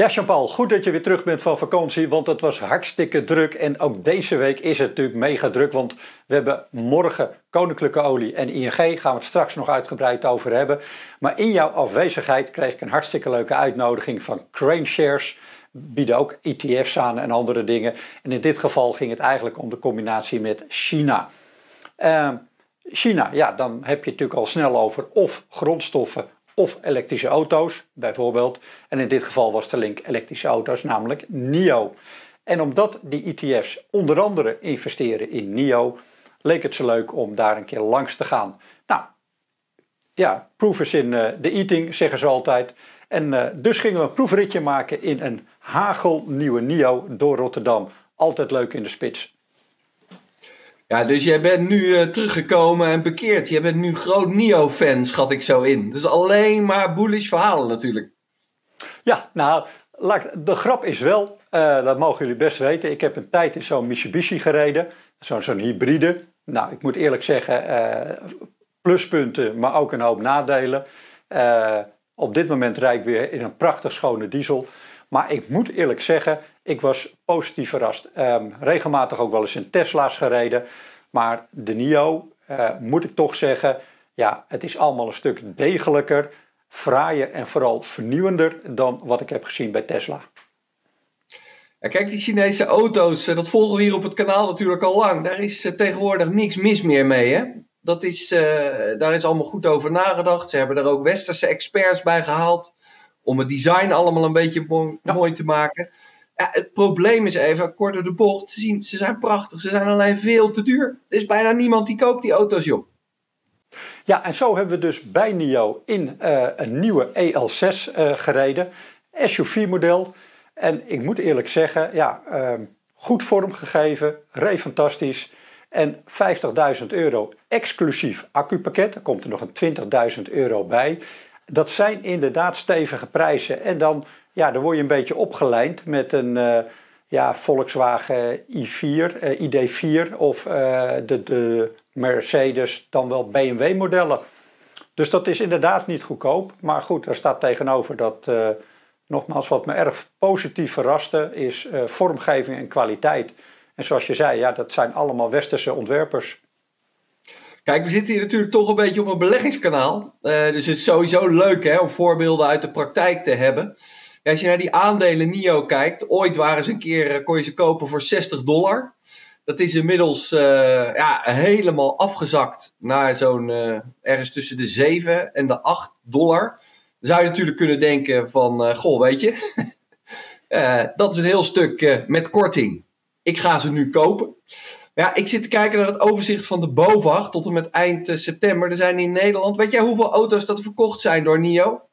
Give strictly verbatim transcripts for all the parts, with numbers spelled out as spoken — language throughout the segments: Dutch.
Ja, Jean-Paul, goed dat je weer terug bent van vakantie, want het was hartstikke druk. En ook deze week is het natuurlijk mega druk, want we hebben morgen Koninklijke Olie en I N G. Gaan we het straks nog uitgebreid over hebben. Maar in jouw afwezigheid kreeg ik een hartstikke leuke uitnodiging van Crane Shares. Bieden ook E T F's aan en andere dingen. En in dit geval ging het eigenlijk om de combinatie met China. Uh, China, ja, dan heb je het natuurlijk al snel over of grondstoffen of elektrische auto's, bijvoorbeeld. En in dit geval was de link elektrische auto's, namelijk N I O. En omdat die E T F's onder andere investeren in N I O, leek het zo leuk om daar een keer langs te gaan. Nou, ja, proof is in uh, the eating, zeggen ze altijd. En uh, dus gingen we een proefritje maken in een hagelnieuwe N I O door Rotterdam. Altijd leuk in de spits. Ja, dus jij bent nu uh, teruggekomen en bekeerd. Jij bent nu groot N I O-fan, schat ik zo in. Dus alleen maar bullish verhalen natuurlijk. Ja, nou, de grap is wel, uh, dat mogen jullie best weten. Ik heb een tijd in zo'n Mitsubishi gereden. Zo'n zo'n hybride. Nou, ik moet eerlijk zeggen, uh, pluspunten, maar ook een hoop nadelen. Uh, op dit moment rijd ik weer in een prachtig schone diesel. Maar ik moet eerlijk zeggen, ik was positief verrast. Um, regelmatig ook wel eens in Tesla's gereden. Maar de N I O, uh, moet ik toch zeggen, ja, het is allemaal een stuk degelijker, fraaier en vooral vernieuwender dan wat ik heb gezien bij Tesla. Ja, kijk, die Chinese auto's, dat volgen we hier op het kanaal natuurlijk al lang. Daar is uh, tegenwoordig niks mis meer mee, hè? Dat is, uh, daar is allemaal goed over nagedacht. Ze hebben er ook westerse experts bij gehaald om het design allemaal een beetje mooi, ja. mooi te maken. Ja, het probleem is even, kort door de bocht, ze, zien, ze zijn prachtig, ze zijn alleen veel te duur. Er is bijna niemand die koopt die auto's, joh. Ja, en zo hebben we dus bij N I O in uh, een nieuwe E L zes uh, gereden. S U V-model. En ik moet eerlijk zeggen, ja, uh, goed vormgegeven, reed fantastisch. En vijftigduizend euro exclusief accupakket. Er komt er nog een twintigduizend euro bij. Dat zijn inderdaad stevige prijzen. En dan, ja, dan word je een beetje opgelijnd met een uh, ja, Volkswagen i vier, uh, I D vier of uh, de, de Mercedes, dan wel B M W modellen. Dus dat is inderdaad niet goedkoop. Maar goed, daar staat tegenover dat, uh, nogmaals, wat me erg positief verraste, is uh, vormgeving en kwaliteit. En zoals je zei, ja, dat zijn allemaal westerse ontwerpers. Kijk, we zitten hier natuurlijk toch een beetje op een beleggingskanaal. Uh, dus het is sowieso leuk, hè, om voorbeelden uit de praktijk te hebben. Ja, als je naar die aandelen N I O kijkt, ooit waren ze een keer, kon je ze kopen voor zestig dollar. Dat is inmiddels uh, ja, helemaal afgezakt naar zo'n uh, ergens tussen de zeven en de acht dollar. Dan zou je natuurlijk kunnen denken van, uh, goh, weet je, uh, dat is een heel stuk uh, met korting. Ik ga ze nu kopen. Ja, ik zit te kijken naar het overzicht van de BOVAG tot en met eind uh, september. Er zijn in Nederland, weet jij hoeveel auto's dat verkocht zijn door N I O?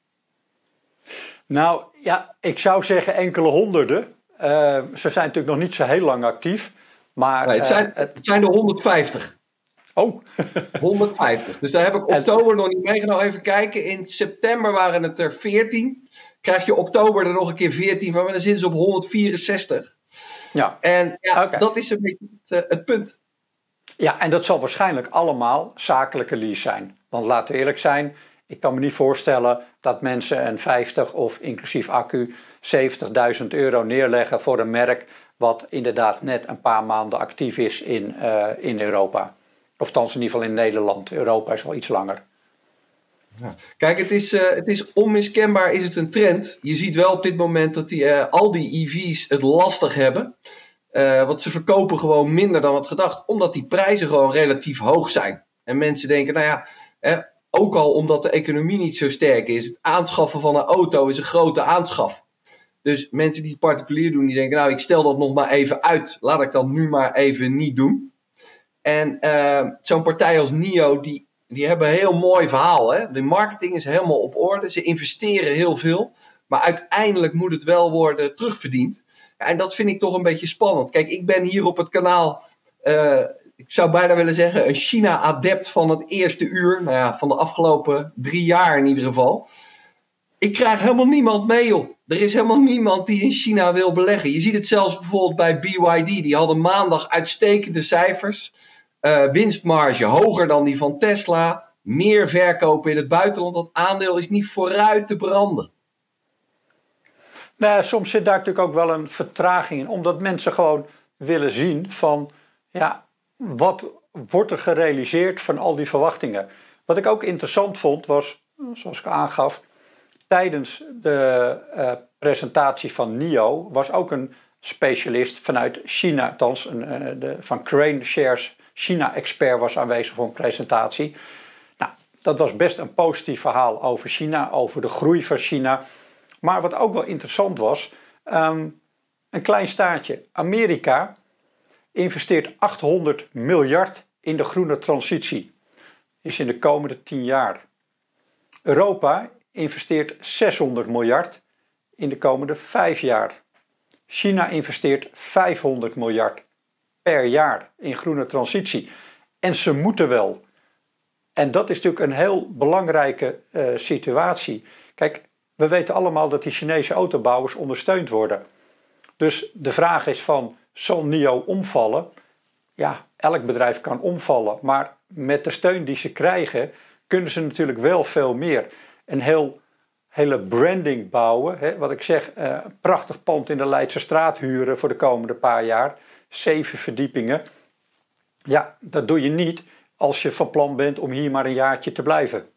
Nou ja, ik zou zeggen enkele honderden. Uh, ze zijn natuurlijk nog niet zo heel lang actief. Maar, nee, het, zijn, uh, het zijn er honderdvijftig. Oh. honderdvijftig. Dus daar heb ik oktober en... nog niet meegenomen. Even kijken. In september waren het er veertien. Krijg je oktober er nog een keer veertien van. Maar dan zitten ze op honderdvierenzestig. Ja. En ja, okay. Dat is een beetje het, uh, het punt. Ja, en dat zal waarschijnlijk allemaal zakelijke lease zijn. Want laten we eerlijk zijn, ik kan me niet voorstellen dat mensen een vijftig of inclusief accu zeventigduizend euro neerleggen voor een merk wat inderdaad net een paar maanden actief is in, uh, in Europa. Of thans in ieder geval in Nederland. Europa is wel iets langer. Ja. Kijk, het is, uh, het is onmiskenbaar is het een trend. Je ziet wel op dit moment dat die, uh, al die E V's het lastig hebben. Uh, want ze verkopen gewoon minder dan wat gedacht. Omdat die prijzen gewoon relatief hoog zijn. En mensen denken, nou ja, eh, ook al omdat de economie niet zo sterk is. Het aanschaffen van een auto is een grote aanschaf. Dus mensen die het particulier doen, die denken, nou ik stel dat nog maar even uit. Laat ik dat nu maar even niet doen. En uh, zo'n partij als N I O, die, die hebben een heel mooi verhaal. Hè? De marketing is helemaal op orde. Ze investeren heel veel. Maar uiteindelijk moet het wel worden terugverdiend. Ja, en dat vind ik toch een beetje spannend. Kijk, ik ben hier op het kanaal, uh, ik zou bijna willen zeggen, een China-adept van het eerste uur. Nou ja, van de afgelopen drie jaar in ieder geval. Ik krijg helemaal niemand mee, joh. Er is helemaal niemand die in China wil beleggen. Je ziet het zelfs bijvoorbeeld bij B Y D. Die hadden maandag uitstekende cijfers. Uh, winstmarge hoger dan die van Tesla. Meer verkopen in het buitenland. Dat aandeel is niet vooruit te branden. Nou, soms zit daar natuurlijk ook wel een vertraging in, omdat mensen gewoon willen zien van, ja, wat wordt er gerealiseerd van al die verwachtingen. Wat ik ook interessant vond was, zoals ik aangaf, tijdens de uh, presentatie van N I O was ook een specialist vanuit China, althans een, uh, de, van Crane Shares China-expert was aanwezig voor een presentatie. Nou, dat was best een positief verhaal over China, over de groei van China. Maar wat ook wel interessant was, um, een klein staartje. Amerika investeert achthonderd miljard in de groene transitie. Is in de komende tien jaar. Europa investeert zeshonderd miljard in de komende vijf jaar. China investeert vijfhonderd miljard per jaar in groene transitie. En ze moeten wel. En dat is natuurlijk een heel belangrijke uh, situatie. Kijk, we weten allemaal dat die Chinese autobouwers ondersteund worden. Dus de vraag is van, zal N I O omvallen? Ja, elk bedrijf kan omvallen. Maar met de steun die ze krijgen, kunnen ze natuurlijk wel veel meer. Een heel, hele branding bouwen. Hè, wat ik zeg, uh, een prachtig pand in de Leidse straat huren voor de komende paar jaar. Zeven verdiepingen. Ja, dat doe je niet als je van plan bent om hier maar een jaartje te blijven.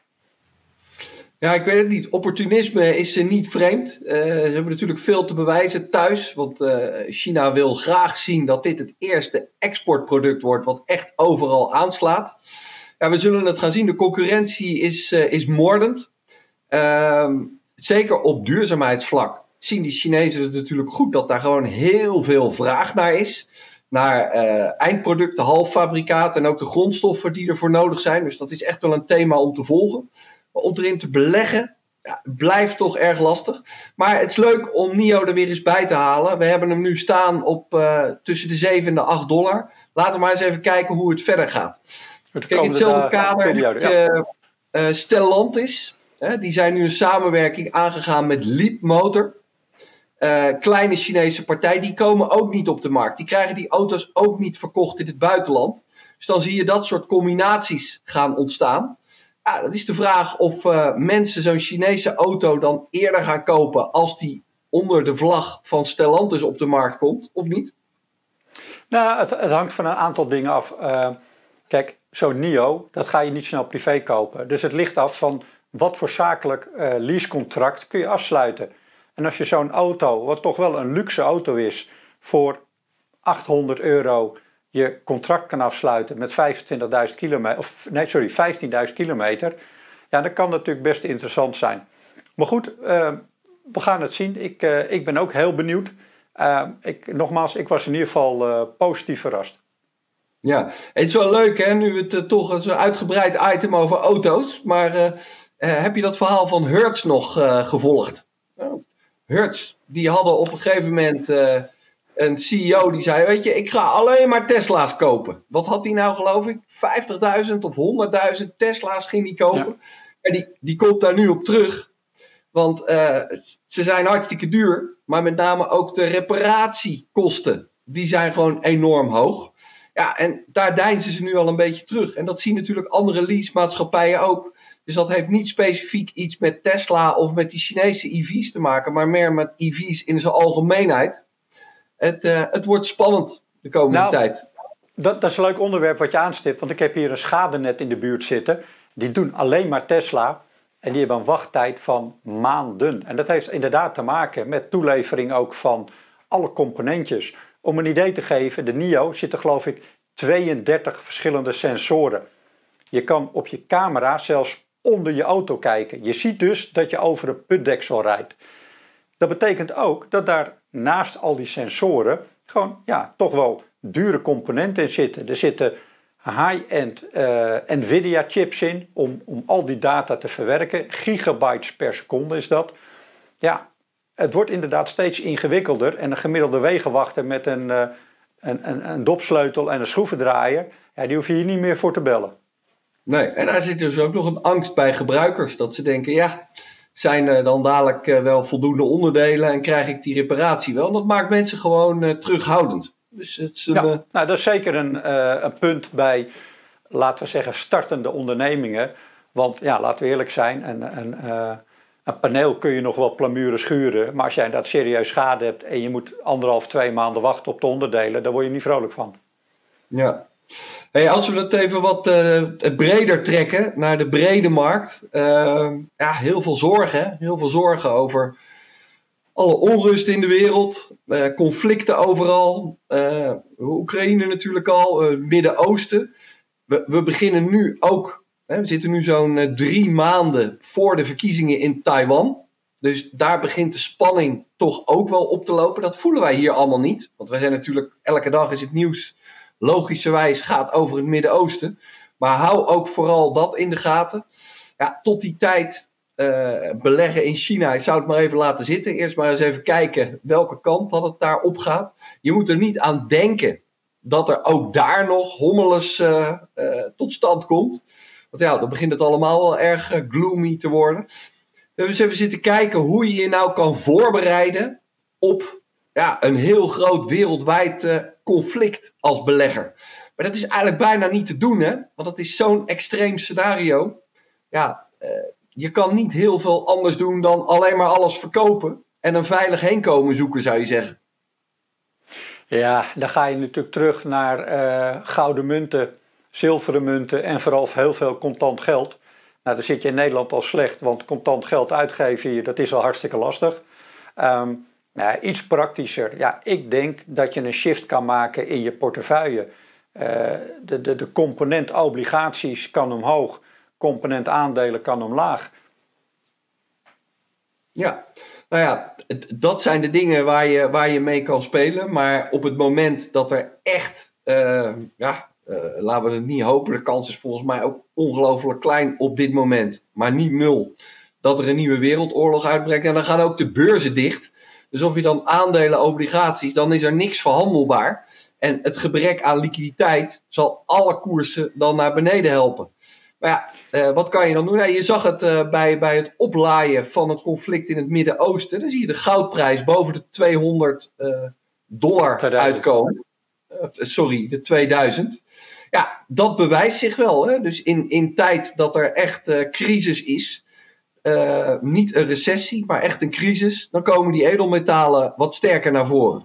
Ja, ik weet het niet. Opportunisme is uh, niet vreemd. Uh, ze hebben natuurlijk veel te bewijzen thuis. Want uh, China wil graag zien dat dit het eerste exportproduct wordt wat echt overal aanslaat. Ja, we zullen het gaan zien. De concurrentie is, uh, is moordend. Uh, zeker op duurzaamheidsvlak zien die Chinezen het natuurlijk goed dat daar gewoon heel veel vraag naar is. Naar uh, eindproducten, halffabrikaten en ook de grondstoffen die ervoor nodig zijn. Dus dat is echt wel een thema om te volgen. Maar om erin te beleggen, ja, blijft toch erg lastig. Maar het is leuk om N I O er weer eens bij te halen. We hebben hem nu staan op uh, tussen de zeven en de acht dollar. Laten we maar eens even kijken hoe het verder gaat. Kijk, in hetzelfde kader periode, heb je ja. uh, Stellantis. Hè, die zijn nu een samenwerking aangegaan met Leapmotor. Uh, kleine Chinese partij, die komen ook niet op de markt. Die krijgen die auto's ook niet verkocht in het buitenland. Dus dan zie je dat soort combinaties gaan ontstaan. Ja, dat is de vraag of uh, mensen zo'n Chinese auto dan eerder gaan kopen als die onder de vlag van Stellantis op de markt komt, of niet? Nou, het, het hangt van een aantal dingen af. Uh, kijk, zo'n N I O, dat ga je niet snel privé kopen. Dus het ligt af van wat voor zakelijk uh, leasecontract kun je afsluiten. En als je zo'n auto, wat toch wel een luxe auto is, voor achthonderd euro je contract kan afsluiten met vijfentwintigduizend kilometer, of nee, sorry, vijftienduizend kilometer, ja, dan kan dat natuurlijk best interessant zijn. Maar goed, uh, we gaan het zien. Ik, uh, ik ben ook heel benieuwd. Uh, ik, nogmaals, ik was in ieder geval uh, positief verrast. Ja, het is wel leuk hè, nu we het uh, toch zo'n uitgebreid item over auto's, maar uh, uh, heb je dat verhaal van Hertz nog uh, gevolgd? Oh. Hertz, die hadden op een gegeven moment uh, een C E O die zei, weet je, ik ga alleen maar Tesla's kopen. Wat had hij nou geloof ik? vijftigduizend of honderdduizend Tesla's ging hij kopen. Ja. En die, die komt daar nu op terug. Want uh, ze zijn hartstikke duur, maar met name ook de reparatiekosten, die zijn gewoon enorm hoog. Ja, en daar deinzen ze nu al een beetje terug. En dat zien natuurlijk andere leasemaatschappijen ook. Dus dat heeft niet specifiek iets met Tesla of met die Chinese E V's te maken, maar meer met E V's in zijn algemeenheid. Het, uh, het wordt spannend de komende nou, tijd. Dat, dat is een leuk onderwerp wat je aanstipt, want ik heb hier een schadenet in de buurt zitten. Die doen alleen maar Tesla en die hebben een wachttijd van maanden. En dat heeft inderdaad te maken met toelevering ook van alle componentjes. Om een idee te geven, de N I O zitten geloof ik tweeëndertig verschillende sensoren. Je kan op je camera zelfs onder je auto kijken. Je ziet dus dat je over een putdeksel rijdt. Dat betekent ook dat daar naast al die sensoren gewoon ja, toch wel dure componenten in zitten. Er zitten high-end uh, Nvidia chips in om, om al die data te verwerken. Gigabytes per seconde is dat. Ja, het wordt inderdaad steeds ingewikkelder. En een gemiddelde wegenwachter met een, uh, een, een, een dopsleutel en een schroevendraaier, ja, die hoef je hier niet meer voor te bellen. Nee, en daar zit dus ook nog een angst bij gebruikers. Dat ze denken, ja, zijn er dan dadelijk uh, wel voldoende onderdelen en krijg ik die reparatie wel? En dat maakt mensen gewoon uh, terughoudend. Dus het is een, ja, uh... nou, dat is zeker een, uh, een punt bij, laten we zeggen, startende ondernemingen. Want ja, laten we eerlijk zijn, een, een, uh, Een paneel kun je nog wel plamuren schuren, maar als jij dat serieus schade hebt en je moet anderhalf, twee maanden wachten op de onderdelen, dan word je niet vrolijk van. Ja. Hey, als we dat even wat uh, breder trekken, naar de brede markt. Uh, ja, heel veel zorgen, heel veel zorgen over alle onrust in de wereld, uh, conflicten overal, uh, Oekraïne natuurlijk al, uh, Midden-Oosten. We, we beginnen nu ook, hè, we zitten nu zo'n uh, drie maanden voor de verkiezingen in Taiwan. Dus daar begint de spanning toch ook wel op te lopen. Dat voelen wij hier allemaal niet, want wij zijn natuurlijk, elke dag is het nieuws logischerwijs gaat over het Midden-Oosten. Maar hou ook vooral dat in de gaten. Ja, tot die tijd uh, beleggen in China. Ik zou het maar even laten zitten. Eerst maar eens even kijken welke kant dat het daar op gaat. Je moet er niet aan denken dat er ook daar nog hommeles uh, uh, tot stand komt. Want ja, dan begint het allemaal wel erg uh, gloomy te worden. We hebben eens even zitten kijken hoe je je nou kan voorbereiden op ja, een heel groot wereldwijd uh, conflict als belegger. Maar dat is eigenlijk bijna niet te doen, hè? Want dat is zo'n extreem scenario. Ja, uh, je kan niet heel veel anders doen dan alleen maar alles verkopen en een veilig heenkomen zoeken, zou je zeggen. Ja, dan ga je natuurlijk terug naar uh, gouden munten, zilveren munten en vooral heel veel contant geld. Nou, dan zit je in Nederland al slecht, want contant geld uitgeven hier, dat is al hartstikke lastig. Um, nou, iets praktischer. Ja, ik denk dat je een shift kan maken in je portefeuille. Uh, de, de, de component obligaties kan omhoog, component aandelen kan omlaag. Ja, nou ja, dat zijn de dingen waar je, waar je mee kan spelen. Maar op het moment dat er echt, uh, ja, uh, laten we het niet hopen, de kans is volgens mij ook ongelooflijk klein op dit moment, maar niet nul, dat er een nieuwe wereldoorlog uitbreekt. En dan gaan ook de beurzen dicht. Dus of je dan aandelen, obligaties, dan is er niks verhandelbaar. En het gebrek aan liquiditeit zal alle koersen dan naar beneden helpen. Maar ja, uh, wat kan je dan doen? Nou, je zag het uh, bij, bij het oplaaien van het conflict in het Midden-Oosten. Dan zie je de goudprijs boven de tweehonderd uh, dollar tweeduizend uitkomen. Uh, sorry, de tweeduizend. Ja, dat bewijst zich wel. Hè? Dus in, in tijd dat er echt uh, crisis is, uh, niet een recessie, maar echt een crisis, dan komen die edelmetalen wat sterker naar voren.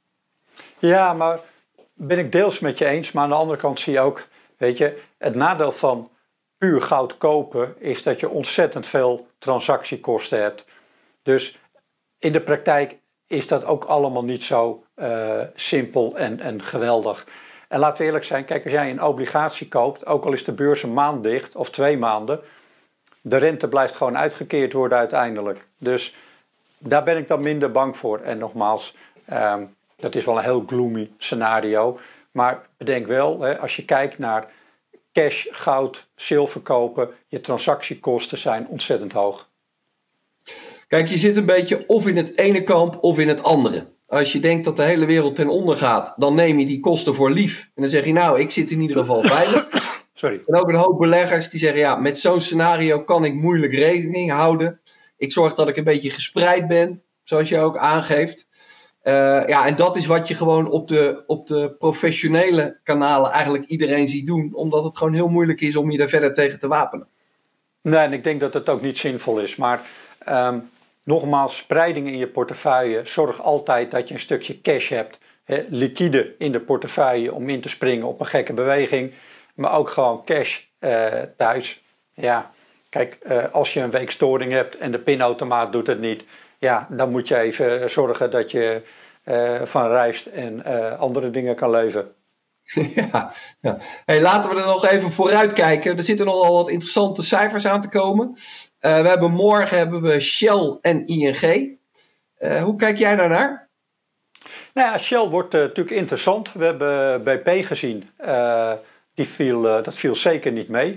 Ja, maar ben ik deels met je eens. Maar aan de andere kant zie je ook, weet je, het nadeel van puur goud kopen is dat je ontzettend veel transactiekosten hebt. Dus in de praktijk is dat ook allemaal niet zo uh, simpel en, en geweldig. En laten we eerlijk zijn, kijk, als jij een obligatie koopt, ook al is de beurs een maand dicht of twee maanden, de rente blijft gewoon uitgekeerd worden uiteindelijk. Dus daar ben ik dan minder bang voor. En nogmaals, um, dat is wel een heel gloomy scenario. Maar bedenk wel, hè, als je kijkt naar cash, goud, zilver kopen, je transactiekosten zijn ontzettend hoog. Kijk, je zit een beetje of in het ene kamp of in het andere. Als je denkt dat de hele wereld ten onder gaat, dan neem je die kosten voor lief. En dan zeg je, nou, ik zit in ieder geval veilig. Sorry. En ook een hoop beleggers die zeggen, ja, met zo'n scenario kan ik moeilijk rekening houden. Ik zorg dat ik een beetje gespreid ben, zoals je ook aangeeft. Uh, ja, en dat is wat je gewoon op de, op de professionele kanalen eigenlijk iedereen ziet doen. Omdat het gewoon heel moeilijk is om je daar verder tegen te wapenen. Nee, en ik denk dat het ook niet zinvol is. Maar um, nogmaals, spreiding in je portefeuille. Zorg altijd dat je een stukje cash hebt. Hè, liquide in de portefeuille om in te springen op een gekke beweging. Maar ook gewoon cash uh, thuis. Ja, kijk, uh, als je een week storing hebt en de pinautomaat doet het niet. Ja, dan moet je even zorgen dat je uh, van rijst en uh, andere dingen kan leven. Ja, ja. Hey, laten we er nog even vooruit kijken. Er zitten nogal wat interessante cijfers aan te komen. Uh, we hebben morgen hebben we Shell en I N G. Uh, hoe kijk jij daarnaar? Nou ja, Shell wordt uh, natuurlijk interessant. We hebben B P gezien. Uh, die viel, uh, dat viel zeker niet mee.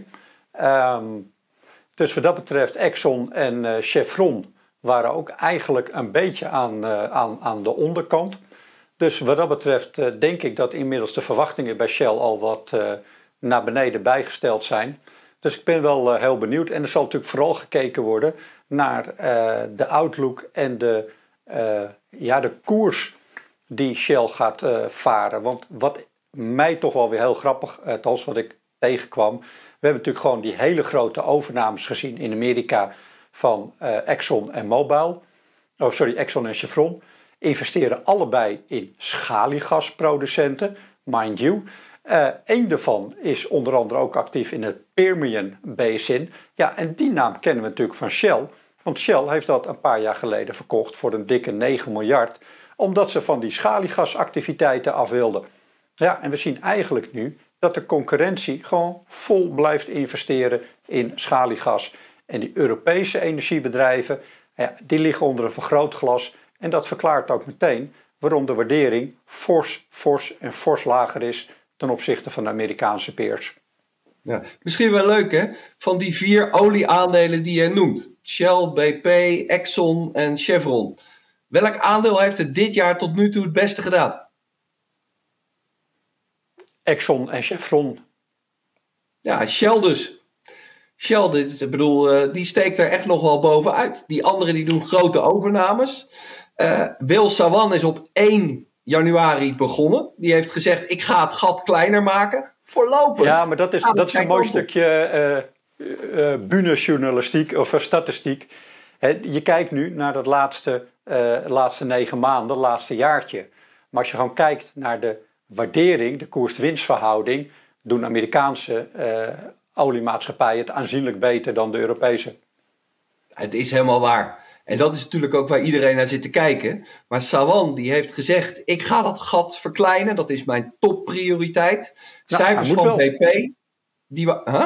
Um, dus wat dat betreft Exxon en uh, Chevron waren ook eigenlijk een beetje aan, uh, aan, aan de onderkant. Dus wat dat betreft uh, denk ik dat inmiddels de verwachtingen bij Shell al wat uh, naar beneden bijgesteld zijn. Dus ik ben wel uh, heel benieuwd. En er zal natuurlijk vooral gekeken worden naar uh, de outlook en de, uh, ja, de koers die Shell gaat uh, varen. Want wat mij toch wel weer heel grappig, althans wat ik tegenkwam. We hebben natuurlijk gewoon die hele grote overnames gezien in Amerika van uh, Exxon en Mobil, oh sorry, Exxon en Chevron, investeren allebei in schaliegasproducenten, mind you. Uh, Eén daarvan is onder andere ook actief in het Permian Basin. Ja, en die naam kennen we natuurlijk van Shell. Want Shell heeft dat een paar jaar geleden verkocht voor een dikke negen miljard. Omdat ze van die schaliegasactiviteiten af wilden. Ja, en we zien eigenlijk nu dat de concurrentie gewoon vol blijft investeren in schaliegas. En die Europese energiebedrijven, ja, die liggen onder een vergrootglas. En dat verklaart ook meteen waarom de waardering fors, fors en fors lager is ten opzichte van de Amerikaanse peers. Ja, misschien wel leuk hè, van die vier olieaandelen die je noemt. Shell, B P, Exxon en Chevron. Welk aandeel heeft het dit jaar tot nu toe het beste gedaan? Exxon en Chevron. Ja, Shell dus. Shell, dit, ik bedoel, die steekt er echt nog wel bovenuit. Die anderen die doen grote overnames. Uh, Will Sawan is op één januari begonnen. Die heeft gezegd, ik ga het gat kleiner maken. Voorlopig. Ja, maar dat is, ah, dat is een mooi stukje uh, uh, bühnenjournalistiek of uh, statistiek. He, je kijkt nu naar dat laatste, uh, laatste negen maanden, laatste jaartje. Maar als je gewoon kijkt naar de waardering, de koers-winstverhouding, doen Amerikaanse uh, oliemaatschappijen het aanzienlijk beter dan de Europese. Het is helemaal waar. En dat is natuurlijk ook waar iedereen naar zit te kijken. Maar Sawan die heeft gezegd, ik ga dat gat verkleinen. Dat is mijn topprioriteit. Nou, cijfers van B P. Die wa- huh?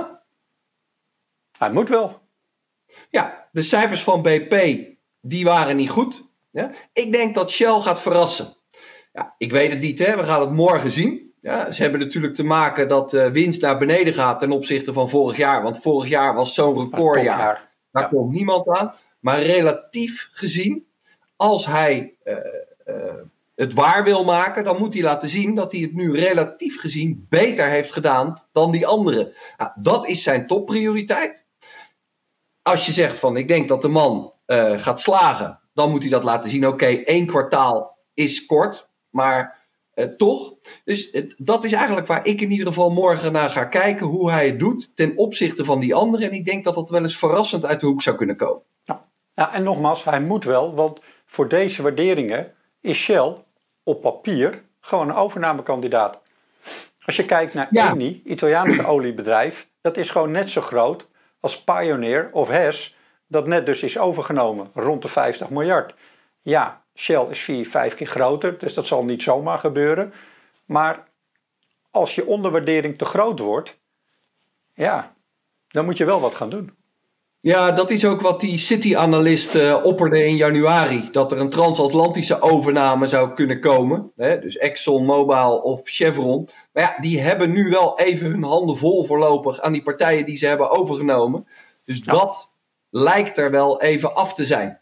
Hij moet wel. Ja, de cijfers van B P die waren niet goed. Ja? Ik denk dat Shell gaat verrassen. Ja, ik weet het niet, hè? We gaan het morgen zien. Ja, ze hebben natuurlijk te maken dat de winst naar beneden gaat ten opzichte van vorig jaar. Want vorig jaar was zo'n recordjaar. Daar ja. komt niemand aan. Maar relatief gezien, als hij uh, uh, het waar wil maken, dan moet hij laten zien dat hij het nu relatief gezien beter heeft gedaan dan die anderen. Nou, dat is zijn topprioriteit. Als je zegt van ik denk dat de man uh, gaat slagen, dan moet hij dat laten zien. Oké, okay, één kwartaal is kort, maar uh, toch. Dus het, dat is eigenlijk waar ik in ieder geval morgen naar ga kijken, hoe hij het doet ten opzichte van die anderen. En ik denk dat dat wel eens verrassend uit de hoek zou kunnen komen. Ja, ja en nogmaals, hij moet wel, want voor deze waarderingen is Shell op papier gewoon een overnamekandidaat. Als je kijkt naar ja. Eni, Italiaanse oliebedrijf, dat is gewoon net zo groot als Pioneer of Hess, dat net dus is overgenomen, rond de vijftig miljard. Ja, Shell is vier, vijf keer groter, dus dat zal niet zomaar gebeuren. Maar als je onderwaardering te groot wordt, ja, dan moet je wel wat gaan doen. Ja, dat is ook wat die City-analyst uh, opperde in januari. Dat er een transatlantische overname zou kunnen komen. Hè? Dus Exxon, Mobil of Chevron. Maar ja, die hebben nu wel even hun handen vol voorlopig aan die partijen die ze hebben overgenomen. Dus ja. dat lijkt er wel even af te zijn.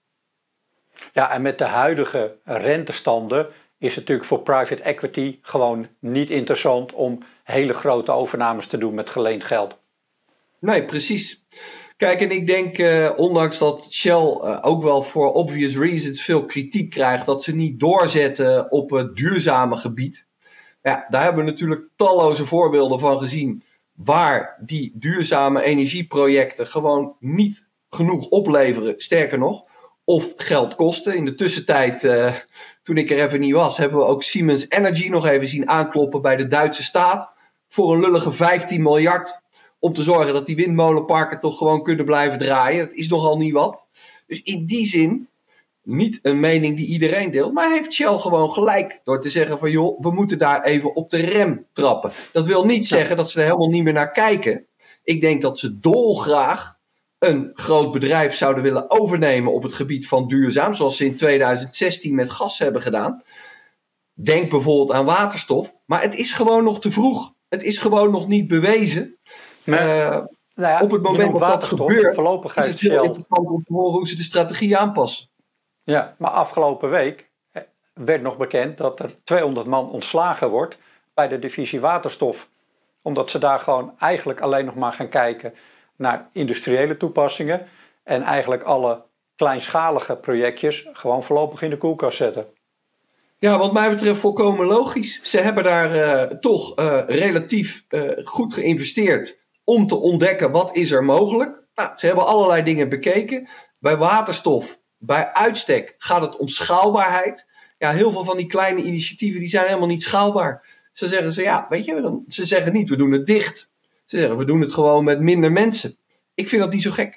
Ja, en met de huidige rentestanden is het natuurlijk voor private equity gewoon niet interessant om hele grote overnames te doen met geleend geld. Nee, precies. Kijk, en ik denk, uh, ondanks dat Shell uh, ook wel voor obvious reasons veel kritiek krijgt, dat ze niet doorzetten op het duurzame gebied. Ja, daar hebben we natuurlijk talloze voorbeelden van gezien, waar die duurzame energieprojecten gewoon niet genoeg opleveren. Sterker nog, of geld kosten. In de tussentijd, uh, toen ik er even niet was, hebben we ook Siemens Energy nog even zien aankloppen bij de Duitse staat. Voor een lullige vijftien miljard. Om te zorgen dat die windmolenparken toch gewoon kunnen blijven draaien. Dat is nogal niet wat. Dus in die zin, niet een mening die iedereen deelt. Maar heeft Shell gewoon gelijk door te zeggen van joh, we moeten daar even op de rem trappen. Dat wil niet zeggen dat ze er helemaal niet meer naar kijken. Ik denk dat ze dolgraag een groot bedrijf zouden willen overnemen op het gebied van duurzaam. Zoals ze in tweeduizend zestien met gas hebben gedaan. Denk bijvoorbeeld aan waterstof. Maar het is gewoon nog te vroeg. Het is gewoon nog niet bewezen. Nee. Uh, nou ja, op het moment dat dat gebeurt, voorlopig is het heel Shell interessant om te horen hoe ze de strategie aanpassen. Ja, maar afgelopen week werd nog bekend dat er tweehonderd man ontslagen wordt bij de divisie waterstof. Omdat ze daar gewoon eigenlijk alleen nog maar gaan kijken naar industriële toepassingen. En eigenlijk alle kleinschalige projectjes gewoon voorlopig in de koelkast zetten. Ja, wat mij betreft volkomen logisch. Ze hebben daar uh, toch uh, relatief uh, goed geïnvesteerd om te ontdekken wat is er mogelijk. Nou, ze hebben allerlei dingen bekeken. Bij waterstof, bij uitstek, gaat het om schaalbaarheid. Ja, heel veel van die kleine initiatieven die zijn helemaal niet schaalbaar. Ze zeggen ze, ja, weet je, dan, ze zeggen niet, we doen het dicht. Ze zeggen, we doen het gewoon met minder mensen. Ik vind dat niet zo gek.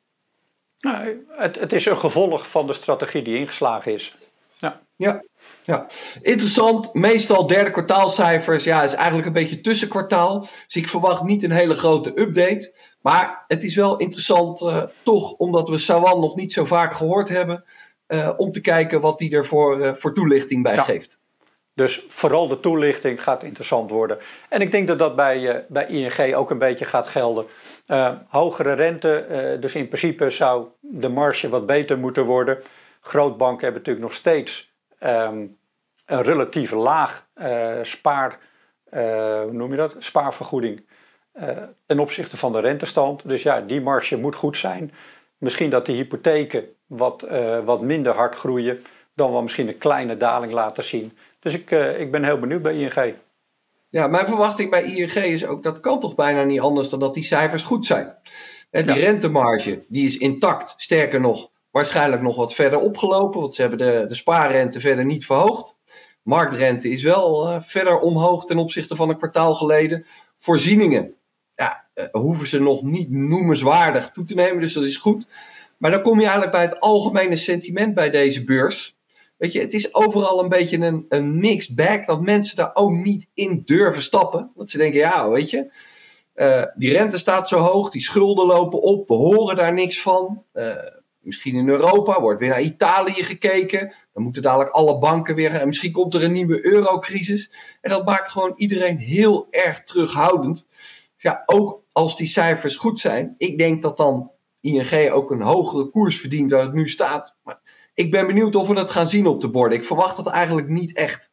Nou, het, het is een gevolg van de strategie die ingeslagen is. Ja. Ja, ja, interessant. Meestal derde kwartaalcijfers. Ja, is eigenlijk een beetje tussenkwartaal. Dus ik verwacht niet een hele grote update. Maar het is wel interessant, uh, toch, omdat we Sawan nog niet zo vaak gehoord hebben. Uh, om te kijken wat hij er voor, uh, voor toelichting bij ja. geeft. Dus vooral de toelichting gaat interessant worden. En ik denk dat dat bij, uh, bij I N G ook een beetje gaat gelden. Uh, hogere rente, uh, dus in principe zou de marge wat beter moeten worden. Grootbanken hebben natuurlijk nog steeds um, een relatief laag uh, spaar, uh, hoe noem je dat? spaarvergoeding uh, ten opzichte van de rentestand. Dus ja, die marge moet goed zijn. Misschien dat de hypotheken wat, uh, wat minder hard groeien, dan wel misschien een kleine daling laten zien. Dus ik, uh, ik ben heel benieuwd bij I N G. Ja, mijn verwachting bij I N G is ook, dat kan toch bijna niet anders dan dat die cijfers goed zijn. En die ja. rentemarge, die is intact. Sterker nog, waarschijnlijk nog wat verder opgelopen, want ze hebben de, de spaarrente verder niet verhoogd. Marktrente is wel uh, verder omhoog ten opzichte van een kwartaal geleden. Voorzieningen, ja, uh, hoeven ze nog niet noemenswaardig toe te nemen, dus dat is goed. Maar dan kom je eigenlijk bij het algemene sentiment bij deze beurs. Weet je, het is overal een beetje een, een mixed bag, dat mensen daar ook niet in durven stappen. Want ze denken, ja, weet je, uh, die rente staat zo hoog, die schulden lopen op, we horen daar niks van. Uh, misschien in Europa, wordt weer naar Italië gekeken. Dan moeten dadelijk alle banken weer, en misschien komt er een nieuwe eurocrisis. En dat maakt gewoon iedereen heel erg terughoudend. Dus ja, ook als die cijfers goed zijn, ik denk dat dan I N G ook een hogere koers verdient dan het nu staat. Maar ik ben benieuwd of we dat gaan zien op de borden. Ik verwacht dat eigenlijk niet echt.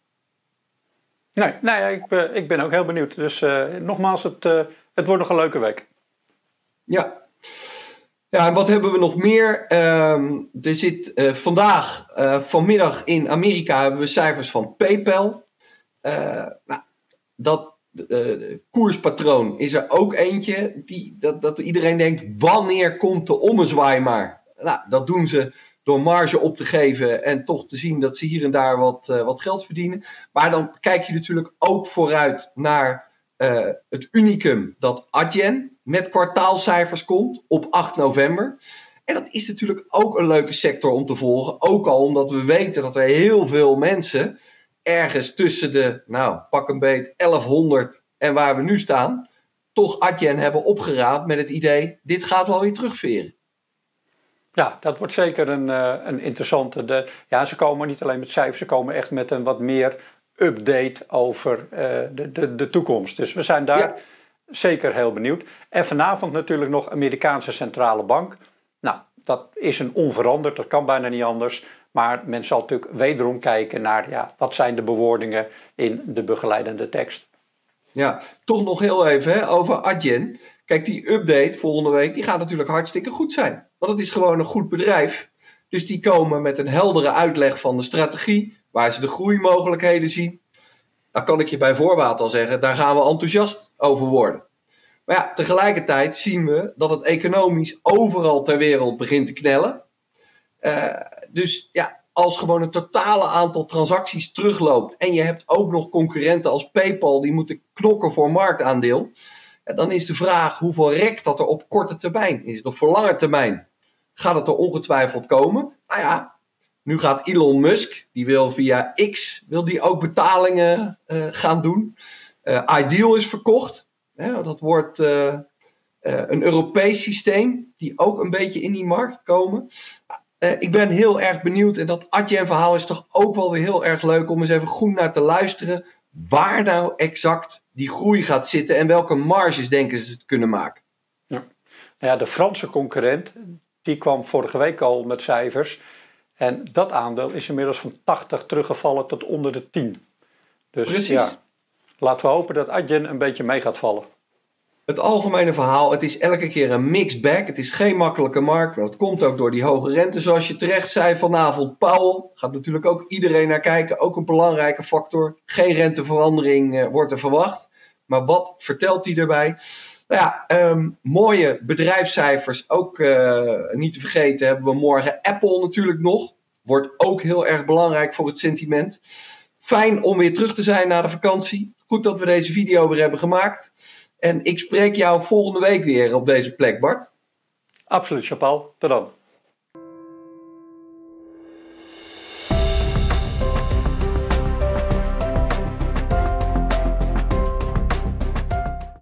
Nee, nee ik, ben, ik ben ook heel benieuwd. Dus uh, nogmaals, het, uh, het wordt nog een leuke week. Ja. Ja, en wat hebben we nog meer? Um, er zit uh, vandaag, uh, vanmiddag in Amerika, hebben we cijfers van PayPal. Uh, nou, dat uh, koerspatroon is er ook eentje. Die, dat, dat iedereen denkt, wanneer komt de ommezwaai maar? Nou, dat doen ze door marge op te geven en toch te zien dat ze hier en daar wat, uh, wat geld verdienen. Maar dan kijk je natuurlijk ook vooruit naar uh, het unicum dat Adyen met kwartaalcijfers komt op acht november. En dat is natuurlijk ook een leuke sector om te volgen. Ook al omdat we weten dat er heel veel mensen ergens tussen de, nou pak een beet, elfhonderd en waar we nu staan, toch Adyen hebben opgeraapt met het idee, dit gaat wel weer terugveren. Ja, dat wordt zeker een, uh, een interessante. De, ja, ze komen niet alleen met cijfers, ze komen echt met een wat meer update over uh, de, de, de toekomst. Dus we zijn daar ja. zeker heel benieuwd. En vanavond natuurlijk nog Amerikaanse Centrale Bank. Nou, dat is een onveranderd, dat kan bijna niet anders. Maar men zal natuurlijk wederom kijken naar ja, wat zijn de bewoordingen in de begeleidende tekst. Ja, toch nog heel even hè, over Adyen. Kijk, die update volgende week, die gaat natuurlijk hartstikke goed zijn. Want het is gewoon een goed bedrijf. Dus die komen met een heldere uitleg van de strategie, waar ze de groeimogelijkheden zien. Dan kan ik je bij voorbaat al zeggen, daar gaan we enthousiast over worden. Maar ja, tegelijkertijd zien we dat het economisch overal ter wereld begint te knellen. Uh, dus ja, als gewoon het totale aantal transacties terugloopt en je hebt ook nog concurrenten als PayPal die moeten knokken voor marktaandeel. Ja, dan is de vraag hoeveel rekt dat er op korte termijn is. Of voor lange termijn gaat het er ongetwijfeld komen. Nou ja, nu gaat Elon Musk, die wil via X, wil die ook betalingen uh, gaan doen. Uh, Ideal is verkocht. Ja, dat wordt uh, uh, een Europees systeem die ook een beetje in die markt komen. Uh, ik ben heel erg benieuwd en dat Adyen verhaal is toch ook wel weer heel erg leuk om eens even goed naar te luisteren. Waar nou exact die groei gaat zitten en welke marges denken ze te kunnen maken. Ja. Nou ja, de Franse concurrent, die kwam vorige week al met cijfers. En dat aandeel is inmiddels van tachtig teruggevallen tot onder de tien. Dus Precies. ja, laten we hopen dat Adyen een beetje mee gaat vallen. Het algemene verhaal, het is elke keer een mixed bag. Het is geen makkelijke markt, maar dat komt ook door die hoge rente. Zoals je terecht zei vanavond, Powell, gaat natuurlijk ook iedereen naar kijken. Ook een belangrijke factor. Geen renteverandering uh, wordt er verwacht. Maar wat vertelt hij erbij? Nou ja, um, mooie bedrijfscijfers. Ook uh, niet te vergeten hebben we morgen Apple natuurlijk nog. Wordt ook heel erg belangrijk voor het sentiment. Fijn om weer terug te zijn na de vakantie. Goed dat we deze video weer hebben gemaakt. En ik spreek jou volgende week weer op deze plek, Bart. Absoluut, Jean-Paul. Tot dan.